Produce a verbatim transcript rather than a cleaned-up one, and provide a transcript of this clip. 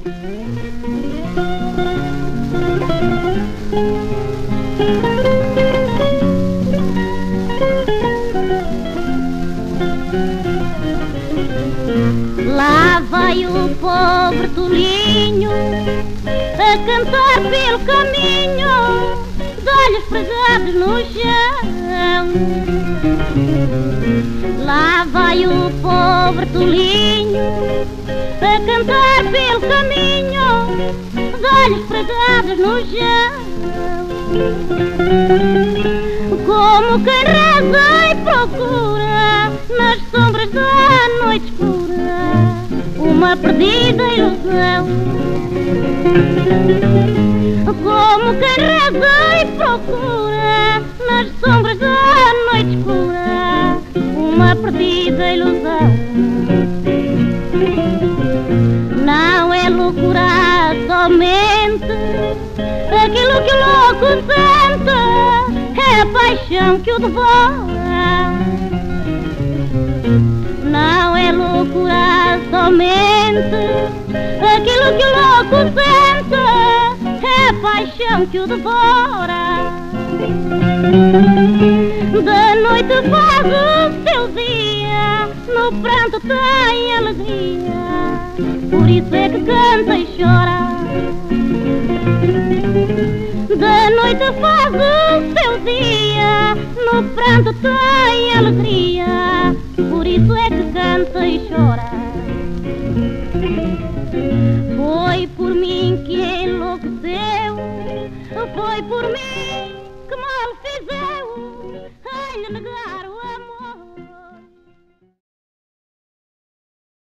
Lá vai o pobre tolinho a cantar pelo caminho, de olhos pregados no chão. Lá vai o pobre tolinho a cantar pelo caminho, de olhos pregados no chão. Como quem reza e procura nas sombras da noite escura uma perdida ilusão. Como quem reza e procura nas sombras da noite escura uma perdida ilusão. Não é loucura somente aquilo que o louco sente, é a paixão que o devora. Não é loucura somente aquilo que o louco sente, é a paixão que o devora. De noite faz o seu dia, no pranto tem alegria, por isso é que canta e chora. De noite faz o seu dia, no pranto tem alegria, por isso é que canta e chora. Foi por mim que enlouqueceu, foi por mim